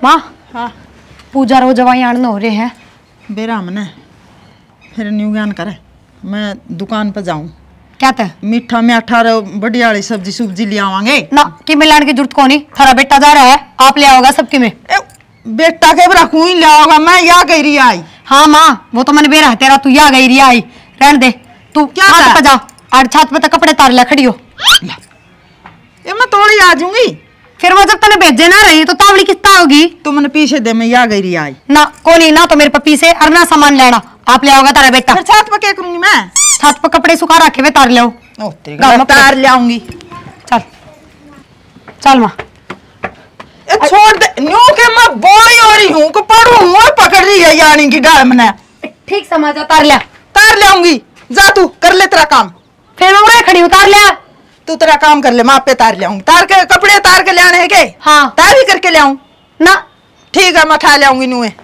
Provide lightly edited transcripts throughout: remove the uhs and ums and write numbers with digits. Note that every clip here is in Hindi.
माँ हाँ पूजा रो जवाई आने हो रहे हैं बेरा मने फिर न्यू ज्ञान करे मैं दुकान पर जाऊं क्या थे मीठा मीठा बढ़िया वाली सब्जी सुब्जी ले आवांगे ना कि मिलाने की जरूरत को नहीं। थारा बेटा जा रहा है आप ले आओगा सबकी में बेटा के रखू ही ले आओगा मैं या कह रही आई। हाँ माँ वो तो मैंने बेरा है तेरा तू या गई रही आई रहने दे तू क्या छत पे जा और छत पे तो कपड़े तार ले खड़ी हो ये मैं थोड़ी आ जाऊंगी फिर वो जब तने भेजे ना रही तो तावड़ी किस्ता होगी। तू मैंने पीछे दे मैं या गई रही आई ना को नहीं ना तो मेरे पपी से अरना सामान लेना आप ले आओगा तारा बेटा। फिर छत पर क्या करूंगी मैं छत पर कपड़े सुखा रखे हुए तार ले आओ। ओ तेरी तार ले आऊंगी चल चल माँ छोड़ दे न्यू के मैं बोई हो रही हूँ को पढ़ू हूँ और पकड़ रही है यानी की डाल मैंने ठीक समझ तार ले आऊंगी जा तू कर ले तेरा काम फिर मैं उड़े खड़ी हूँ तार ले तू तेरा काम कर ले मैं आप पे तार ले आऊंगी तार के कपड़े तार के ले आने हैं के हाँ तार भी करके ले आऊं ना ठीक है मैं खा ले आऊंगी नुए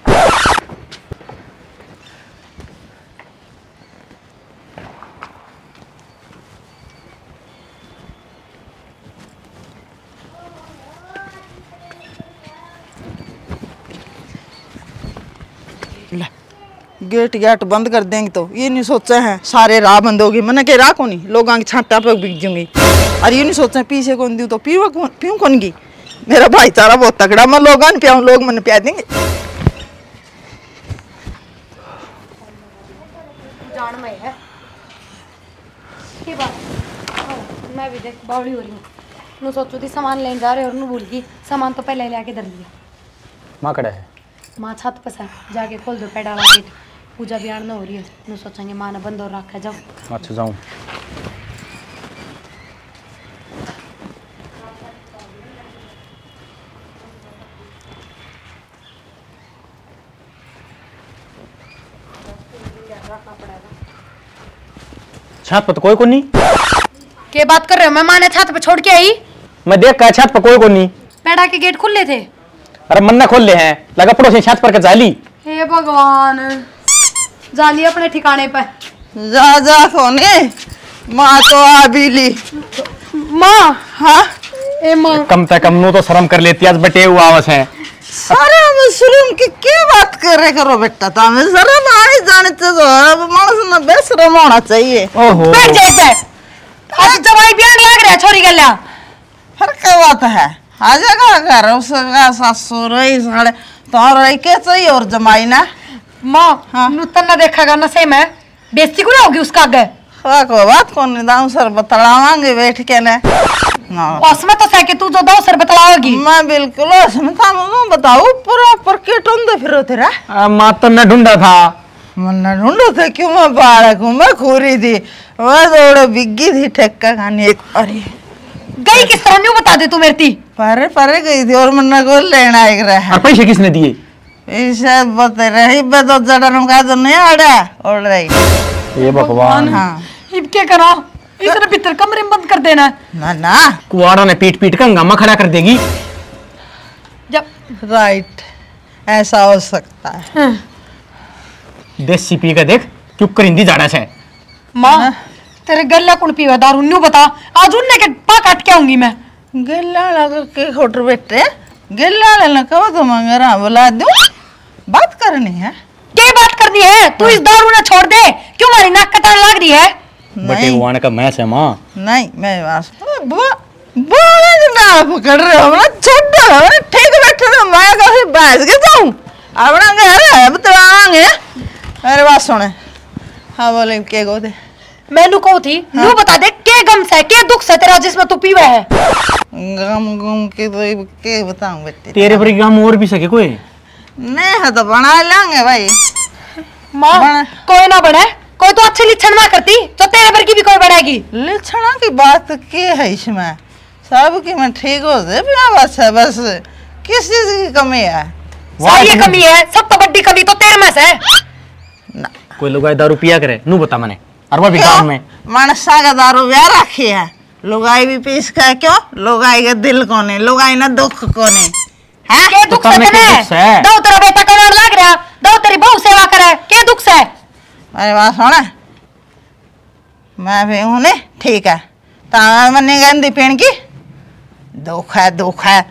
गेट गेट बंद कर देंगे तो ये नहीं सोचा है सारे राह बंद होगी मैंने के राह को नहीं लोगों की छाता पे बिक जाऊंगी और ये नहीं सोचा पीछे कौन दूँ तो पीऊ कौन की मेरा भाईचारा बहुत तगड़ा मैं लोगों ने पियाऊँ लोग मैंने पिया देंगे जान में है की बात मैं भी देख बावड़ी हो रही हूँ नु सोचो थी सामान लेने जा रहे और नु भूल गई सामान तो पहले ले आके धर लिया। माँ कड़ा है माँ छत पर जाके खोल दो पेड़ा वाला गेट पूजा भी आना हो रही है नु सोचेंगे माँ ने बंद और रखा जाओ। अच्छा जाऊँ छत पर तो कोई को नहीं क्या बात कर रहे हो मैं माँ ने छत पे छोड़ के आई मैं देख का छत पर कोई को नहीं पेड़ा के गेट खुले थे अरे मन्ना खोल ले हैं लगा पड़ोसी छत पर के जाली हे भगवान जाली अपने ठिकाने पे जा जा सोने माँ तो आ भी ली माँ हाँ ए माँ कम से कम नो तो शर्म कर लेती आज बटे हुआ आवस है सारे मुस्लिम की क्या बात कर रहे करो बेटा तुम्हें शर्म आए जानते तो मानस न बेशरम होना चाहिए ओहो बैठ जाए पे आज जवाई बयान लग रहा है छोरी गल्ला हर क्या बात है आज का घर उसका सासू रही साढ़े तो रही के चाहिए और जमाई ना माँ हाँ। नूतन ना देखागा ना सही में बेइज्जती को ना होगी उसका आगे हाँ कोई बात कौन नहीं दाम सर बतलावांगे बैठ के ने उसमें तो सह के तू जो दो सर बतलाओगी मैं बिल्कुल उसमें था मैं बताऊँ पूरा पर के टोंदे फिरो तेरा माँ तो मैं ढूंढा था मन्ना ढूंढो थे क्यों मैं बालक हूँ मैं खोरी थी मैं दौड़े बिग्गी थी ठेक्का खानी एक अरे गई किस तरह न्यू बता दे तू मेरी थी परे परे गई थी और मन्ना को लेना एक रहा और पैसे किसने दिए ऐसा बता रही बे तो जड़न का तो नहीं आड़ा और रही ये भगवान हाँ अब क्या करा इतने भीतर कमरे में बंद कर देना ना ना कुआड़ा ने पीट पीट कर हंगामा खड़ा कर देगी जब राइट ऐसा हो सकता है देसी पी का देख क्यों करिंदी जाड़ा से माँ तेरे गल्ला कुण पीवा दारू न्यू बता आज उनने के पा काट के आऊंगी मैं गेला लगा के खोटर बैठे गेला लेना कब तो मंगरा बुला दूं बात करनी है क्या बात करनी है तू इस दारू ना छोड़ दे क्यों मारी नाक कटान लग रही है बटे हुआ का मैच है माँ नहीं मैं वास बोले ना पकड़ रहे हो ना छोड़ दो ठीक बैठे तो मैं कैसे बैठ के जाऊं अपना घर है बतावांगे अरे बात सुने हाँ बोले के गो दे मैनू को थी हाँ? नू बता दे के गम से के दुख से तेरा जिसमें तू पीवा है गम गम के तो के बताऊं बेटे तेरे पर गम और भी सके कोई नहीं है तो बना लेंगे भाई माँ कोई ना बने कोई तो अच्छी लिच्छन ना करती तो तेरे पर की भी कोई बढ़ेगी लिच्छना की बात क्या है इसमें सब की मैं ठीक हो जाए बस है बस किस चीज की कमी है सारी कमी है सब तो बड़ी कमी तो तेरे में से ना कोई लोग दारू पिया करे नू बता मने और वो भी गांव में मनसा का दारू ब्याह रखी है लुगाई भी पीस का क्यों लुगाई के दिल कोने लुगाई ना दुख कोने है के दुख से तने दो तेरा बेटा कनार लग रहा दो तेरी बहू सेवा करे के दुख से अरे बात सुना मैं भी हूँ ने ठीक है तार मने गंदी पेन की दुख है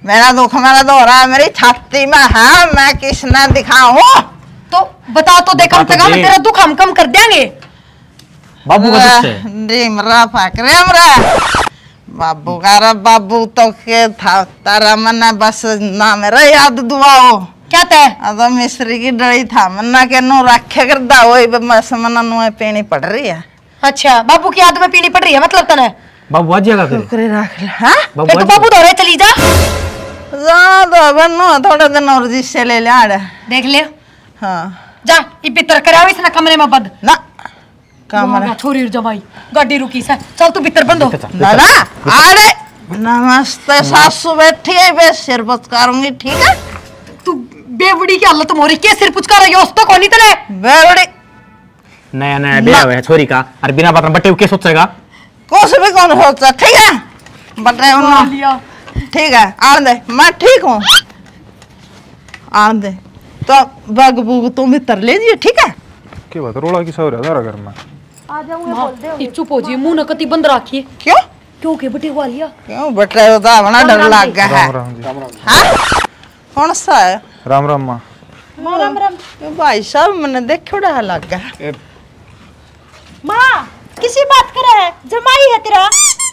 मेरा दुख मेरा दोहरा है, मेरी छाती में है, मैं किसने दिखाऊं? तो बता तो दे, कम से कम तेरा दुख हम कम कर देंगे। बाबू का दुख है। डीमरा फाक रे हमरा बाबू का रे बाबू तो के था तारा मना बस ना मेरा याद दुआओ क्या तय? अदा मिस्री की डली था मना के नो रखे कर दा वही बस मना नो पीनी पड़ रही है। अच्छा, बाबू की याद में पीनी पड़ रही है मतलब तने? बाबू आज जगह करे टोकरी रख ले। हां एक तो बाबू दौरे चली जा ज्यादा बनो थोड़े दिन और जिससे ले ले आड़े देख ले। हां जा ये भीतर कराओ इस ना कमरे में बंद ना कमरा छोरी जमाई गाड़ी रुकी सा, चल तू भीतर बंद हो। ना ना आड़े नमस्ते सासू बैठी है बे सिर पुचकारूंगी ठीक है। तू बेवड़ी की हालत मोरी के सिर पुचका रही हो तो कोनी तने बेवड़ी नया नया ब्याह हुआ है छोरी का और बिना बात बट्टे के सोचेगा कुछ भी कौन सोचता ठीक है बटे लिया ठीक है आन दे मैं ठीक हूँ आन दे तो बग बुग तुम भीतर ले जिए ठीक है। क्या बात रोड़ा की सौर है घर में आ जाऊंगा बोल दे चुप हो जी मुंह न कति बंद रखिए। क्यों क्यों के बटे हुआ लिया क्यों बटे होता बना डर लग गया है। राम जी हाँ कौन सा है राम राम माँ राम राम भाई साहब मैंने देखो डर लग गया। माँ किसी बात कर है जमाई है तेरा।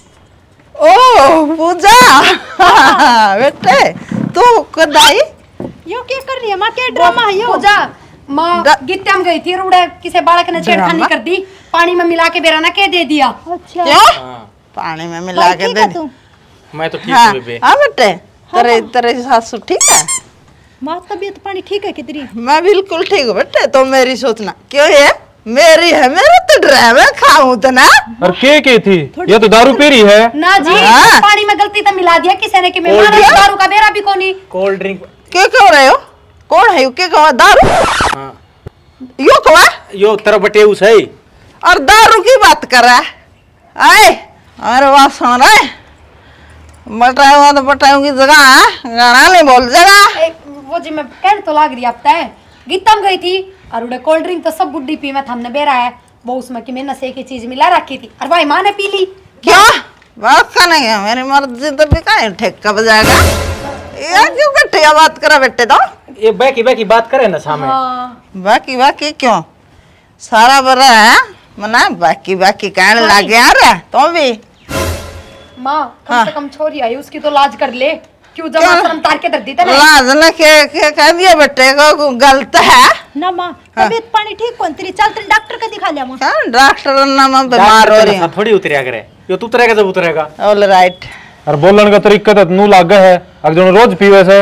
ओ पूजा बेटे तू कदाई यो क्या कर रही है माँ? क्या ड्रामा है यो? पूजा माँ गीते हम गई थी रूड़े किसी बालक ने छेड़खानी कर दी, पानी में मिला के बेरा ना के दे दिया। अच्छा क्यों पानी में मिला के दे दी? मैं तो ठीक हूँ बेबे। हाँ बेटे तेरे तेरे सासू ठीक है? माँ तबीयत पानी ठीक है कितनी? मैं बिल्कुल ठीक हूँ बेटे तो मेरी सोचना क्यों है मेरी है मेरा तो ड्राइवर खाऊं तो ना। और के थी ये तो दारू पी रही है ना जी हाँ। पानी में गलती तो मिला दिया किसी ने कि मैं दारू का बेरा भी कोनी। कोल्ड ड्रिंक क्या कह रहे हो कौन है क्या कहा दारू? हाँ यो कहा यो तेरा बटे उस है और दारू की बात कर रहा है आए अरे बात सुन रहे बटाऊ तो बटाऊ की जगह गाना नहीं बोल जगह वो जी मैं कहने तो लाग रही अब तय गीतम गई थी और उड़े कोल्ड ड्रिंक तो सब बुड्ढी पी में हमने बेरा है वो उसमें कि मैं नशे की चीज मिला रखी थी और भाई माँ ने पी ली। क्या बात का नहीं है मेरी मर्जी तो भी का ठेका बजाएगा ये क्यों घटिया बात करा बेटे तो ये बैकी बात करे ना सामने। बाकी बाकी क्यों सारा बरा है मना बाकी बाकी कहने लग गया रे तो भी माँ कम से कम छोरी आई उसकी तो लाज कर ले क्यों जमा शर्म तार के दर दी तेरे लाज न के कह दिया बेटे को गलत है ना माँ तबीयत पानी ठीक कौन तेरी चल तेरे डॉक्टर का दिखा लिया माँ। क्या डॉक्टर ना मैं बीमार हो रही हूँ थोड़ी उतरिया करे यो तू उतरेगा जब उतरेगा। ऑल राइट और बोलन का तरीका तो नू लाग है अगर जो रोज पीवे से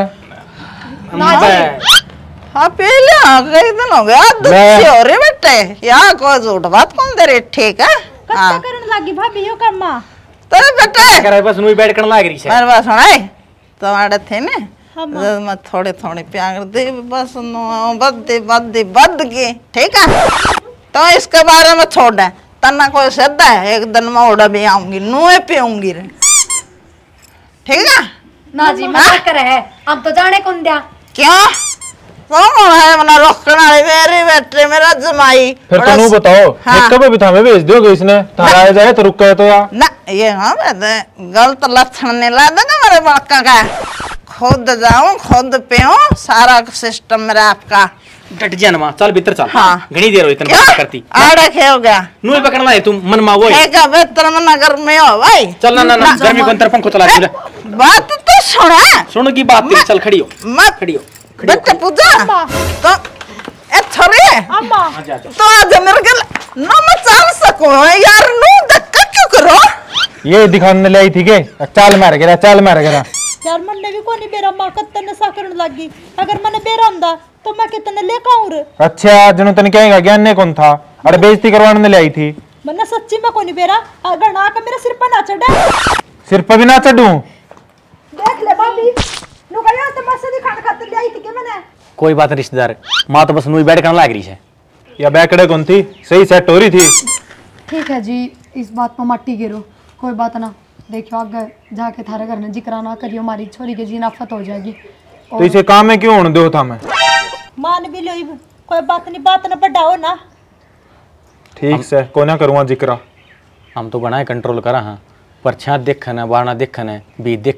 हाँ पहले कई दिन हो गया दुखी हो रही बेटे यहाँ कोई झूठ बात कौन दे रही ठीक है। हाँ करने लगी भाभी यो कर माँ तो बेटे करे बस नू बैठ कर लाग रही है मेरे पास सुनाई तुम्हारे थे ने मैं थोड़े थोड़े प्यार दे बस बद की ठीक है तो इसके बारे में छोड़ दे तना कोई सीधा है एक दिन मैं उड़ा भी आऊंगी नुए पीऊंगी रे ठीक है ना जी मैं कर है हम तो जाने कौन दिया क्यों कौन है मना रोकने वाली मेरी बेटे मेरा जमाई फिर तो नू बताओ कब भी था मैं भेज दोगे इसने थारा आ जाए तो रुक गए तो यार ना ये हाँ गलत लक्षण नहीं ला देगा मेरे बड़का का खुद जाऊं खुद पीऊं सारा सिस्टम मेरा आपका डट जा ना चल भीतर चल। हाँ। घनी देर हो इतना बात करती आड़े खेल गया नू पकड़ना है तुम मन मा वो है क्या बेहतर में नगर में हो भाई चल ना गर्मी को अंतर पंखो चला दे बात तो सुना सुन की बात तेरी चल खड़ी हो मत खड़ी हो बेटे पूजा तो ए छोरी अम्मा तो आज मेरे के ना मैं चल सकूं यार नू धक्का क्यों करो ये दिखाने ले आई थी के चाल मार गया यार मन्ने भी कोनी बेरा मां कत्ते नशा करने लगी अगर मैंने बेरा हुंदा तो मैं कितने लेके आऊं रे। अच्छा जनु तने कहेगा ज्ञान ने कौन था अरे बेइज्जती करवाने ले आई थी मन्ने सच्ची में कोनी बेरा अगर ना का मेरे सिर पर ना चढ़े सिर पर भी ना चढ़ूं देख ले भाभी नु गया तो मसे दिखाने खातिर ले आई थी के मैंने कोई बात नहीं रिश्तेदार माँ तो बस नू बैठ कर लाग रही है या बैकड़े कौन थी सही सेट हो रही थी। ठीक है जी इस बात पर मट्टी गिरो कोई बात ना देखियो आगे जाके थारे घर में जिक्र ना करियो हमारी छोरी के जी नफरत हो जाएगी। तो इसे काम में क्यों होने दो था मैं मान भी लोई कोई बात ना बढ़ाओ ना ठीक से को ना करूँगा जिक्र हम तो बनाए कंट्रोल करा हाँ पर छात देखन है बारना देखन है बीत देखन है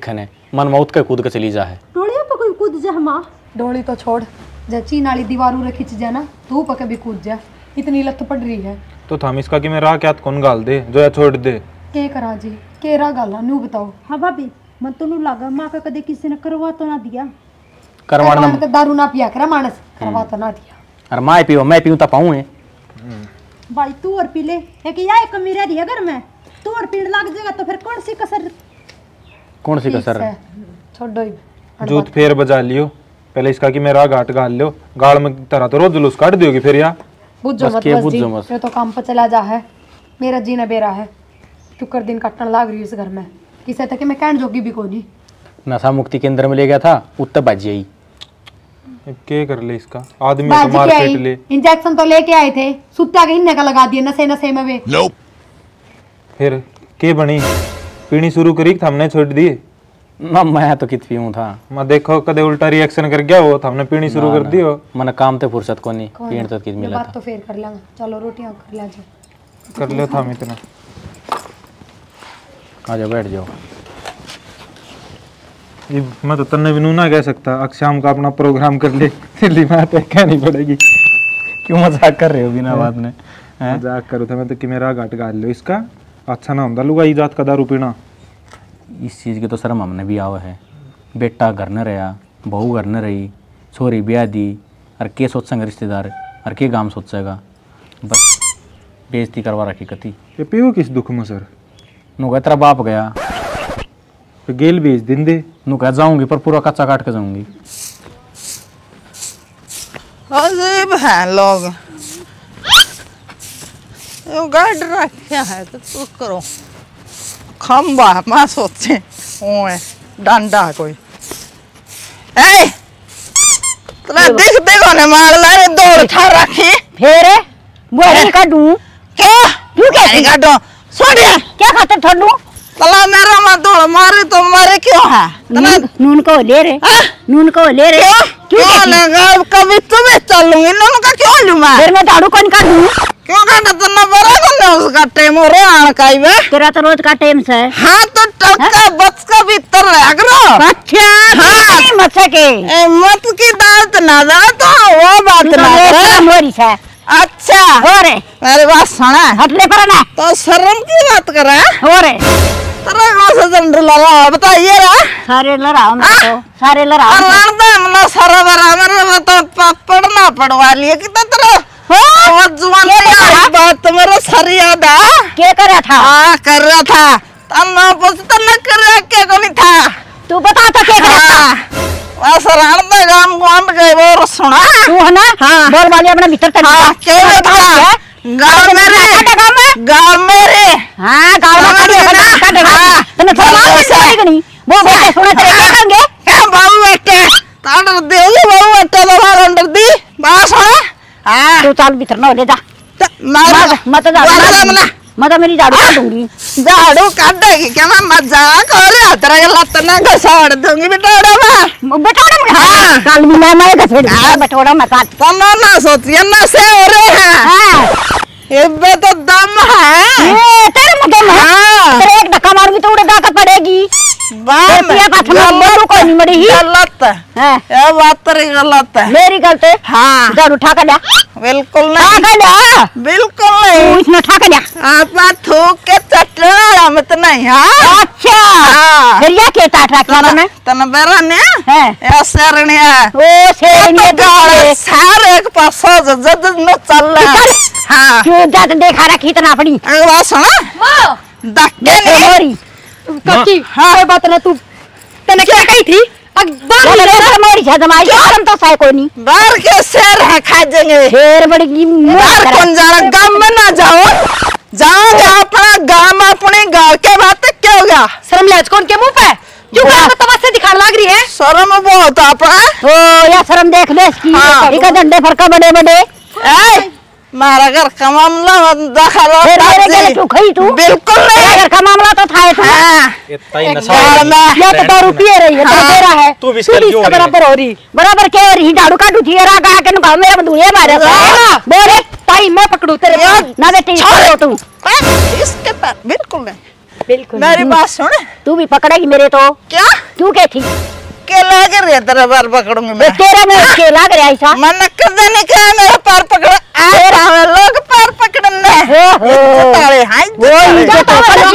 मन मौत के कूद के चली जा है। टोलिया पे कोई कूद जा माँ। डोली तो छोड़, जब चीन वाली दीवारू रखी जा ना तू पके भी कूद जा, इतनी लत पड़ रही है। तो थम इसका कि मैं राह क्या कौन गाल दे जो या छोड़ दे। के करा जी, केरा गाला नू बताओ। हाँ भाभी, मन तो नू लगा माँ का कदे किसी ने करवा तो ना दिया। करवाना तो दारू ना पिया करा मानस, करवा तो ना दिया। अरे मैं पीओ, मैं पीऊँ तो पाऊँ है। भाई तू और पी ले, एक या एक कमी रह रही है घर में, तू और पीड़ लग जाएगा तो फिर कौन सी कसर। कौन सी कसर है? छोड़ो ही जूत फेर बजा लियो, पहले इसका कि मैं राह घाट गाल लियो, गाल में तरह तो रोज जुलूस काट दियोगी फिर या। बुझो बस मत के बस जी, बुझो मत। मैं तो काम पर चला जा है, मेरा जीना बेरा है। तू कर दिन काटने लाग रही इस घर में, किसे तक मैं कहन जोगी भी कोनी। नशा मुक्ति केंद्र में ले गया था, उत्तर बाजी आई। क्या कर ले इसका आदमी बाजी तो मार के पीट आई, ले। इंजेक्शन तो लेके आए थे, सुत्ता के इन्ने का लगा दिए नशे नशे में वे। फिर के बनी पीनी शुरू करी कि हमने छोड़ दी। ना मैं तो कित पीऊँ था। मैं देखो कदे उल्टा रिएक्शन कर गया हो, हमने पीनी शुरू कर दी हो। मन काम ते फुर्सत को नहीं, पीण तो कित मिला बात था। तो फेर कर लेंगे, चलो रोटियां कर ले जा। कर लो था इतना। आ जाओ बैठ जाओ। ये मैं तो तन्ने भी ना कह सकता, अब शाम का अपना प्रोग्राम कर ले, दिल्ली में आते कहनी पड़ेगी। क्यों मजाक कर रहे हो बिना बात में? मजाक करो था मैं तो कि मेरा घाट गाल लो इसका, अच्छा ना होता लुगाई जात का दारू पीना। इस चीज़ की तो शर्म हमने भी आवा है। बेटा घर न रहा, बहू घर न रही, छोरी ब्याह दी, और के सोचेंगे रिश्तेदार, और के गांव सोचेगा। बस बेइज्जती करवा रखी कती। ये पियो किस दुख में सर? नु कह तेरा बाप गया, तो गेल भेज दिन दे। नु कह जाऊंगी पर पूरा कच्चा काट के जाऊंगी। अजीब है लोग, ये गाड़ रखा है तो तू करो खम्बा मैं सोचे ओए डंडा कोई ए तेरा देख देखो ने मार लारे दौड़ ठा रखी फेरे बोरी काटू क्या क्यों क्या काटो छोड़िए क्या खाते थोड़ू तला मेरा मत दौड़ मारे तो मारे क्यों है तना नून को ले रे, नून को ले रे। क्यों लगा कभी तुम्हें चलूंगी नून का क्यों लूं मैं फिर मैं झाड़ू कौन काटू? क्यों काटा तो ना बड़ा करने उसका टाइम हो रहा आण का ही वे तेरा तो रोज का टाइम से। हाँ तो टक्का बच का भीतर रह करो। अच्छा हाँ। मत सके ए, मत की दात ना दा तो वो बात ना करे। मोरी से अच्छा हो रे, मेरी बात सुना हटले पर ना तो शर्म की बात कर रहा है हो रे। तेरा कौन सा जंडर लगा बताइए रा सारे लड़ाओ मैं तो सारे लड़ाओ मतलब सारा बराबर तो पढ़ना पड़वा लिए कि तेरा वो जुबान बात मेरा सर याद आ क्या कर रहा था? हाँ कर रहा था तन्ना पूछता न कर रहा क्या को नहीं था तू बता तो क्या कर रहा था? बस राणदा गांव कौन गए वो सुना तू है ना? हाँ। बोल वाली अपना भीतर तक हाँ क्या बता गांव मेरे गांव मेरे हाँ गाँव में हाँ। तने थोड़ा नहीं वो बेटे सुने तेरे क्या करेंगे? क्या बाबू बेटे ताड़ देगी बाबू बेटे तो बाहर अंदर दी बात सुना हाँ तू चाल भीतर ना ले जा मार मत मत मेरी झाड़ू काट दूंगी। झाड़ू काट देगी क्या मैं मजाक हो रहा तेरा लत ना घसाड़ दूंगी बेटा बेटोड़ा हाँ काल भी मैं घसेड़ बेटोड़ा मैं काट तो ना सोचिए ना से हो रहे हैं हाँ इब्बे तो दम है तेरे मुंह में हाँ तेरे एक धक्का मारूंगी तो उड़ेगा कर पड़ेगी। बाम कोई नहीं मरी गलत है ये बात तेरी गलत है मेरी गलती। हाँ झाड़ू उठा कर लिया बिल्कुल उठा नहीं कर लिया बिल्कुल तू नहीं इसने उठा कर लिया। आप थूक के चटना मत नहीं हाँ अच्छा हाँ फिर ये क्या टाट रखा मैंने तन बेरा ने है ये सरनिया ओ शेरनी गाल सारे एक पास जज न चल रहा हाँ क्यों जाते देखा रखी इतना अपनी एक बात सुना धक्के नहीं मोरी कच्ची हाँ बात ना तू तने क्या कही थी मोरी छा जमाई शर्म तो साय कोई नहीं बाहर के शेर है खा जाएंगे शेर बड़ी बाहर कौन जा रहा गांव में ना जाओ जाओगे अपना गांव अपने गांव के बात क्या होगा शर्म लाज कौन के मुंह पे क्यों तमाशे दिखाने लग रही है? शर्म बहुत अपना ओ या शर्म देख ले इसकी हाँ। इका डंडे फरका बड़े बड़े मारा घर का मामला दखल फिर मेरे गले तू खई तू बिल्कुल नहीं घर का मामला तो था तू हाँ इतना ही नशा गाल में या तो दारू पिए रही है तो दे रहा है तू भी इसके क्यों हो रही है? बराबर हो रही बराबर क्या हो रही झाड़ू काटू थी रा गा के नुका मेरा बंदूए मारे बोले ताई मैं पकड़ू तेरे यार, ना बेटी छोड़ो तू इसके पास बिल्कुल नहीं बिल्कुल मेरी बात सुन। तू भी पकड़ेगी मेरे तो। क्या तू क्या थी के लाग रहे तेरा पैर पकड़ूंगी मैं। तेरा में के लाग रहा ऐसा मन कदे नहीं कहा मेरा पैर पकड़ आए रहा लोग पैर पकड़ने ताले हां वो इज्जत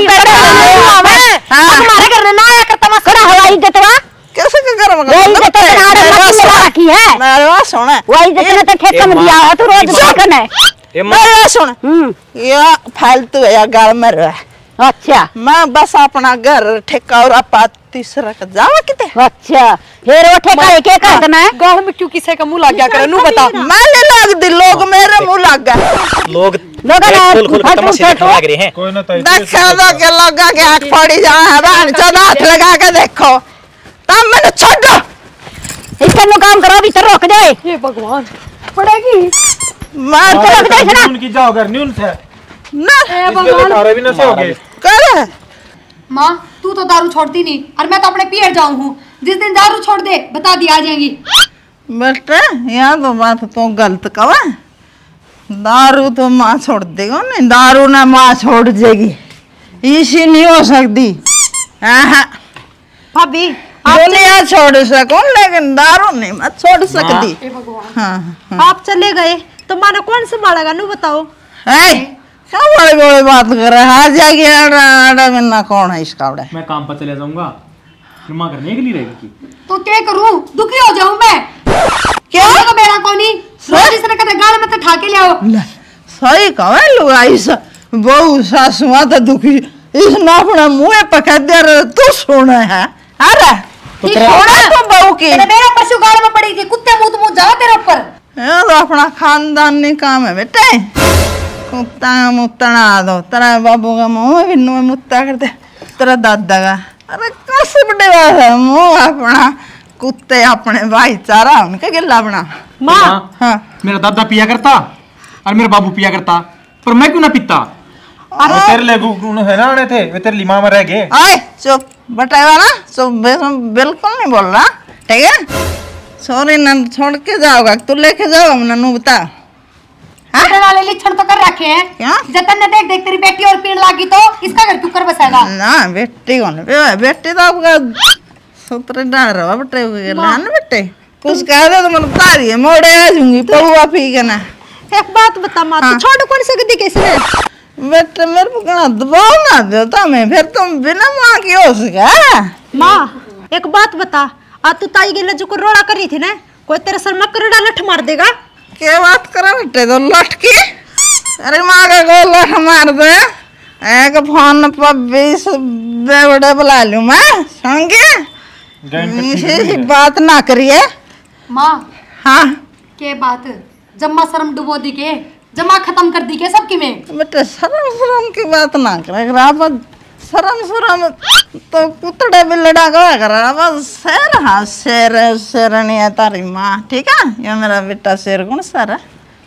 हमारे घर में ना आया करता मैं खड़ा हुआ इज्जत वा कैसे कर वो इज्जत रखी है मेरी बात सुन। वो इज्जत ने तो ठेका में दिया है तू रोज पकड़ना है मेरी बात सुन। ये फालतू है या गाल में रहा। अच्छा मैं बस अपना घर ठेका और आपा तीसरा का जावा किते। अच्छा फिर वो ठेका लेके कर देना है गाल में क्यों किसे का मुंह लग गया करे नू बता। माले लग दी लोग मेरे मुंह लग गए। लोग लोग खोल खोल तमाशे देखने लग रहे हैं। कोई ना ताई देखो दो के लोगा के आंख पड़ी जा है बहन चौदह हाथ लगा के देखो तब मैंने छोड़ दो। इसका नु काम करो भीतर रोक दे ये भगवान पड़ेगी मैं तो रोक दे ना उनकी जाओ घर नहीं उनसे ना इसलिए तारे भी न से हो गए। कर माँ तू तो दारू छोड़ती नहीं और मैं तो अपने पियर जाऊँ हूँ। जिस दिन दारू छोड़ दे बता दी आ जाएंगी। बेटा यहाँ तो बात तो गलत कवा। दारू तो माँ छोड़ देगा नहीं दारू ना माँ छोड़ देगी इसी नहीं हो सकती। भाभी दुनिया छोड़ सको लेकिन दारू नहीं मैं छोड़ सकती। हे भगवान हाँ आप चले गए तो मानो कौन संभालेगा नू बताओ। क्या बड़े बड़े बात कर रहे हैं। आ जाएगी आड़ा मिलना कौन है इसका उड़ा। मैं काम पर चले जाऊंगा फिर माँ करने के लिए रहेगी तो क्या करूँ दुखी हो जाऊँ मैं। क्या तो मेरा कौनी रोज इस तरह का गाल में तो ठाके ले आओ। सही कहा लुगाई सा बहु सासु माँ तो दुखी इसने अपना मुँह पकड़ दे रहे तू सुना है। अरे तो बहू की मेरा पशु गाल में पड़ी थी कुत्ते मुँह जा तेरे ऊपर। ये तो अपना खानदानी काम है बेटे। कुत्ता मुत्तना दो तेरा बाबू का मुँह भी नुए मुत्ता करते तेरा दादा का। अरे कैसे बड़े बात है मुँह अपना कुत्ते अपने भाईचारा उनका गिल्ला अपना। माँ हाँ मेरा दादा पिया करता और मेरा बाबू पिया करता पर मैं क्यों ना पीता। वो तेरे ले गुण है ना आने थे वे तेरे लिमा में रह गए। आए चुप बटावा ना चुप बिल्कुल नहीं बोल रहा ठीक है। सॉरी ना छोड़ के जाओगा तू लेके जाओ हमने नू बता। हाँ? वाले लक्षण तो कर रखे हैं। क्या जतन ने देख देख तेरी बेटी और पीड़ लागी तो इसका घर क्यों कर बसाएगा। ना बेटी कौन बेटी तो आपका सूत्र डाल रहा बेटे ना बेटे कुछ कह दे तो मैं बता रही है मोड़े आ जाऊंगी पहुआ पी के ना। एक बात बता माँ तू छोड़ कौन सकती कैसे बेटे मेरे को कहना दबाव ना देता मैं फिर तुम बिना माँ की हो सका। माँ एक बात बता आ तू ताई गेले जो को रोड़ा करी थी ना कोई तेरे सर में करड़ा लठ मार देगा। क्या बात करा बेटे तो लठ की अरे माँ का को लठ मार दे एक फोन पर 20 बेवड़े बुला लूं मैं सुन के बात ना करिए। माँ हाँ के बात जम्मा शर्म डुबो दी के जमा खत्म कर दी के सबकी में। बेटे शर्म शर्म की बात ना करे शर्म शर्म तो कुतड़े भी लड़ा करा बस शेर। हाँ शेर शेरनी है तारी माँ ठीक है। ये मेरा बेटा शेर कौन सारा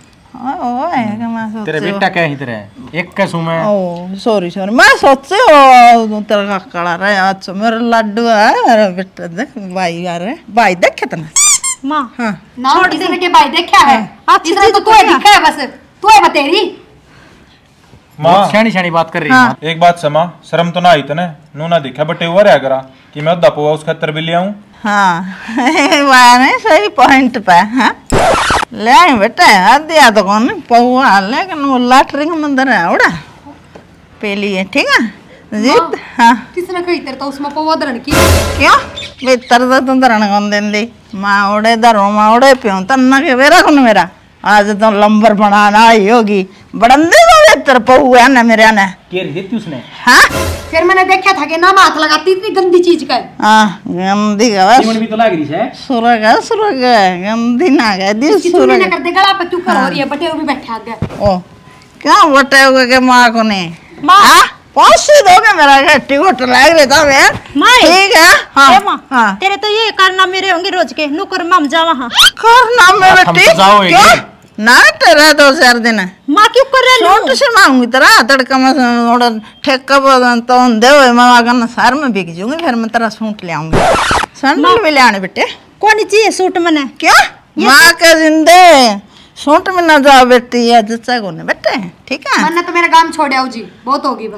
तेरे बेटा क्या ही तेरे एक कैसू मैं। ओ सॉरी सॉरी मैं सोचे ओ तेरा काला रहा है। अच्छा मेरा लड्डू है मेरा बेटा देख भाई आ रहे भाई देख कितना माँ हाँ नाम किसी के भाई देखा है इसने तो तू दिखा है बस तू है बतेरी। माँ शानी शानी बात कर रही है। हाँ। एक बात समा शर्म तो ना आई तने नू ना दिखा बटे हुआ रहा करा कि मैं उदा पोवा उस खतर भी ले आऊं। हाँ वाह नहीं सही पॉइंट पे हाँ ले आई बेटे दिया तो कौन पहुआ लेकिन वो लैटरिंग मंदिर है उड़ा पे लिए ठीक है जीत। हाँ किसने कही तेरे तो उसमें पवदरण की क्यों भीतर तो तुम दरण कौन देंदी माँ उड़े दरो माँ उड़े पियो तन्ना के मेरा कौन मेरा आज तो लंबर बनाना आई होगी बड़ंदे तो बेहतर पहुआ ना मेरे ने के रही थी उसने। हाँ फिर मैंने देखा था कि नाम हाथ लगाती इतनी गंदी चीज का। हाँ गंदी का बस भी तो लग रही है सुरग गंदी ना गए दी इसकी चुनी सुरग ना कर दे गला पे क्यों कर हो रही है बटे भी बैठे आ गया। ओ क्या बटे हुए के माँ को नहीं माँ पहुंच दोगे मेरा टिकट लग रहा था मैं माँ ठीक है। ए माँ हाँ तेरे तो ये करना मेरे होंगे रोज के नुकर मम जा वहाँ करना मेरा हम तो ठीक जाओगे। क्यों ना तेरा 2-4 दिन माँ क्यों कर रहे छोटे से मांगूंगी तेरा तड़का में थोड़ा ठेका तो दे मैं आगर सार में बिक जाऊंगी फिर मैं तेरा सूट ले आऊंगी सैंडल भी ले आने बेटे। कौन चाहिए सूट मने क्या माँ के जिंदे सूट में ना जाओ बेटी या जच्चा को बेटे ठीक है। मैंने तो मेरा काम छोड़ आओ जी बहुत होगी बस।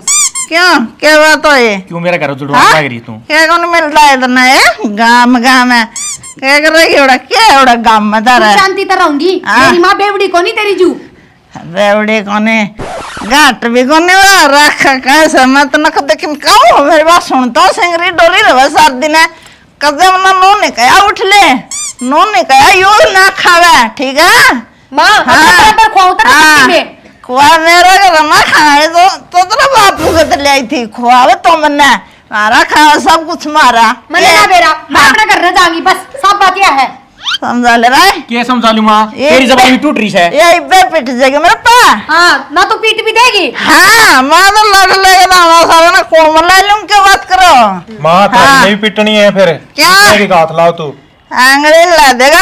क्यों क्या बात हो ये? क्यों मेरा घर जुड़वा लग रही तू? क्या कौन मिलता है इतना है? गाम गाम है क्या कर रही है? क्या है गाम में तारा? शांति तरह रहूंगी। मेरी माँ बेवड़ी को नहीं तेरी जू बेवड़ी कोने घाट भी कोने रखा कैसे मैं तो नख देख कहूँ मेरी बात सुनता हूँ सिंगरी डोली रहे 7 दिन है कदम ना नोने कया उठ ले नोने कया यो ना खावे ठीक है माँ पर खुआऊं तो खुआ मेरा घर में खाए तो तेरा बापू को तो ले आई थी खुआवे तो मैंने मारा खावा सब कुछ मारा मैंने ना बेरा मैं अपना घर न जाऊंगी बस सब बात यह है समझा ले रहा है क्या समझा लूं माँ? तेरी जबान भी टूट रही है। ये इब्बे पिट जाएगी मेरे पा हाँ ना तो पीट भी देगी। हाँ मैं तो लड़ लेगा ना मैं सारा ना कोमल ले लूं क्या बात करो माँ तेरी नहीं पिटनी है फिर क्या? की हाथ लाओ तू आंगली ला देगा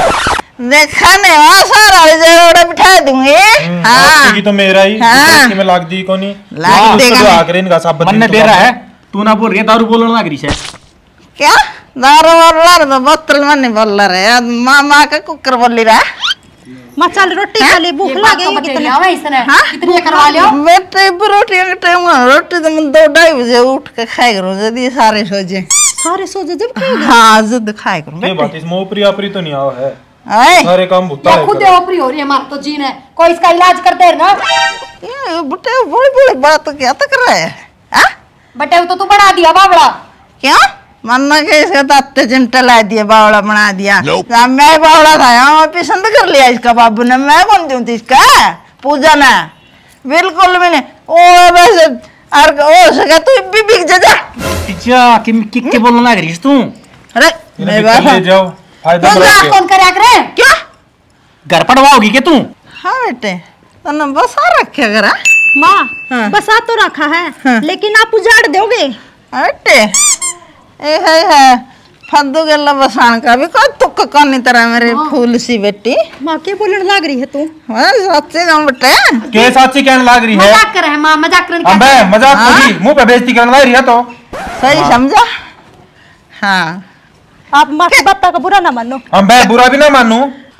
देखा नहीं वहाँ सारा जरूर बिठा दूंगी की तो मेरा ही इसकी में लाग दी कोनी लाग देगा आकर इनका सब मन में दे रहा है तू ना बोल रही है दारू बोलने लग रही है क्या दारू बोल रहा तो बोतल में नहीं बोल रहा माँ का कुकर बोल रहा माँ चल रोटी खा ले भूख लगी कितनी करवा लियो बेटे रोटी का टाइम रोटी तो मैं 2-2:30 बजे उठ के खाए करूँ यदि सारे सोचे जब खाएगा हाँ जब खाए करूँ ये बात इसमें ऊपरी आपरी तो नहीं आओ है अरे सारे काम भुगता है खुद ऊपरी हो रही है हमारा तो जीन है कोई इसका इलाज करते है ना ये बेटे बड़ी बड़ी बात क्या तक कर रहा है बटे तो तू बढ़ा दिया बाबड़ा क्या मन्ना के इसका तत्ते चिंटा ला दिया बावड़ा बना दिया मैं बावड़ा था मैं पसंद कर लिया इसका बाबू ने मैं कौन दूं थी इसका पूजा ना बिल्कुल भी नहीं ओ वैसे और ओ सका तू भी बिक जा पिज्जा के बोलने लग रही तू अरे इन्हें ले जाओ फायदा तो कौन करे करे क्या घर पड़वाओगी क्या तू? हाँ बेटे तने बसा रखे करा माँ बसा तो रखा है लेकिन आप उजाड़ दोगे बेटे ए है फद्दू के बसान का भी कोई तुक कौन तरह मेरे फूल सी बेटी माँ के बोलने लग रही है तू सच्चे गाँव बेटे के साची कहने लग रही है मजाक कर रहा है माँ मजाक करने अबे मजाक होगी मुंह पे बेइज्जती करने लग रही है तो सही समझा हाँ आप माँ की बात का बुरा ना मानो मैं बुरा भी ना मानू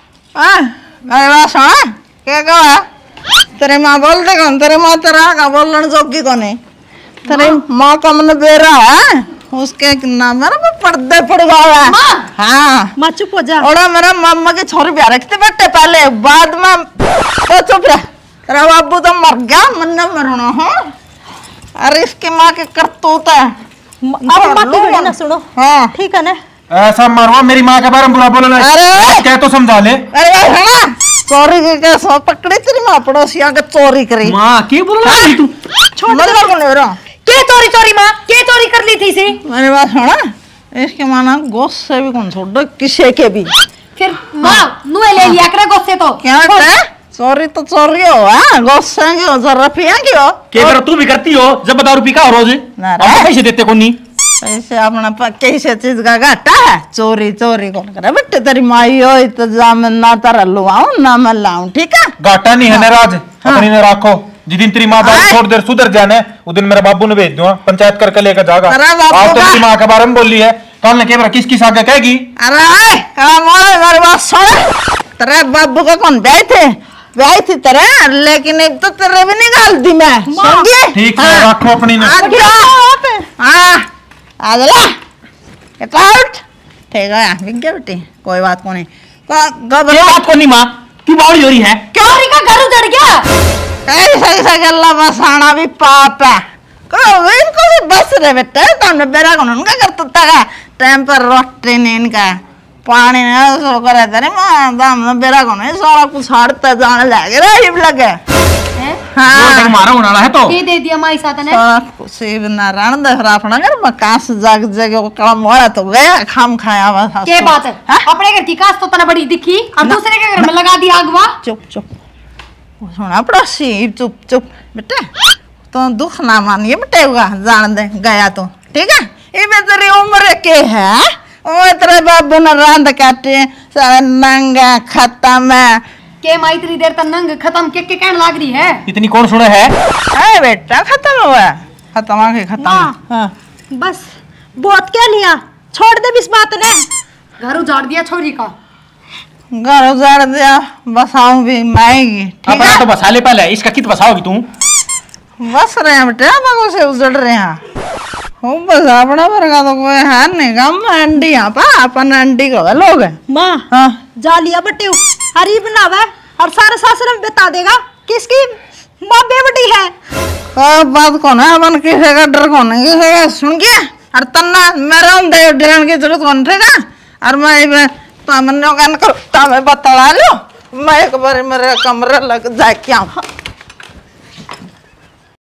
मेरी बात सुना क्या कहा तेरे माँ बोल दे कौन तेरे माँ तेरा का बोलने जोगी कौन है तेरी माँ का मन बेरा है उसके नाम मेरा पर्दे पड़वा है हाँ माँ चुप हो जा और मेरा मम्मा की छोरी ब्याह रखते बैठे पहले बाद में तो चुप रह तेरा बाबू तो मर गया मन न मरना है अरे इसकी माँ के करतूत है आप माँ की बड़ी ना सुनो हाँ ठीक है ना ऐसा मारवा मेरी माँ के बारे में बुरा बोलना अरे क्या तो समझा ले अरे हाँ चोरी के कैसे पकड़ी तेरी माँ पड़ोसिया के चोरी करी माँ के बोलने लग रही तू? छोड़ दे के चोरी चोरी माँ के चोरी कर ली थी इसे मेरी बात सुना इसके माना गोश्त से भी कौन छोड़ किसी के भी फिर माँ नुए ले लिया करे गोश्त से तो क्या है चोरी तो चोरी हो गोश्त से की हो जरफिया की हो के बार तू भी करती हो जब दारू पी का रोज ना अब रे। पैसे देते को नहीं ऐसे अपना कैसे चीज का घाटा है चोरी चोरी कौन करे बेटे तेरी माई हो तो जाम ना तारा लुआऊं ना मैं लाऊं ठीक है घाटा नहीं है नाराज अपनी ने रखो जिस दिन तेरी माँ दारू छोड़ देर सुधर जाने उस दिन मेरे बाबू ने भेज दूंगा पंचायत करके लेकर जाएगा अरे बाबू आज तो का- तेरी माँ के बारे में बोली है कल ने केवरा किस किस आगे कहेगी अरे कहा मोरे मेरी बात सुन तेरे बाबू का कौन ब्याह थे ब्याह थी तेरे लेकिन एक तो तेरे भी निकाल दी मैं समझी ठीक है रखो अपनी ने हाँ आ जा गेट आउट ठीक है बिक गया बेटी कोई बात को नहीं ये बात को नहीं माँ क्यों बावड़ी हो रही है? चोरी का घर उजड़ गया ऐसा ऐसा गल्ला बसाना भी पाप है इनको भी बस रहे बेटे तुमने बेरा कौन उनका करता था टाइम पर रोटी नहीं इनका पानी ने सो करे तेरे माँ दाम ने बेरा कौन है सारा कुछ हारता जाने लगे रे लगे हाँ मारा होना है तो ये दे दिया माई साथ ने सारा कुछ ही नारायण देख रहा अपना घर में काश जाग जाके वो कड़ा मोड़ा तो गया खाम खाया हुआ था के बात है अपने घर की काश तो तना बड़ी दिखी अब दूसरे के घर में लगा दिया आगवा चुप चुप वो सुना पड़ोसी चुप चुप बेटे तो दुख ना मानिए बेटे हुआ जान दे गया तो ठीक है ये भी तेरी उम्र के है ओ तेरे बाबू ने रांद काटे सारा नंगा खत्म है के माई इतनी देर तक नंग खत्म के कहने लग रही है इतनी कौन सुने है? अरे बेटा खत्म हुआ खत्म आके खत्म माँ। हाँ बस बहुत क्या लिया छोड़ दे इस बात ने घर उजाड़ दिया छोरी का घर उजाड़ दिया बसाऊं भी माएगी ठीक अपना है तो बसा ले पहले इसका कित बसाओगी तू? बस रहे हैं बेटा बागों से उजड़ रहे हैं हो बस अपना वर्गा तो कोई है नहीं गम अंडी यहाँ पा अपन अंडी को लोग हैं माँ हाँ जा लिया बटे हरी बनावे और सारे सासरे में बता देगा किसकी माँ बेबटी है। बात कौन है अपन किसी का डर कौन है किसी का सुन गया और तन्ना मेरे उनसे डरने की जरूरत कौन थे ना और मैं तो मन करो मैं बता लो मैं एक बार मेरे कमरे लग जाए क्या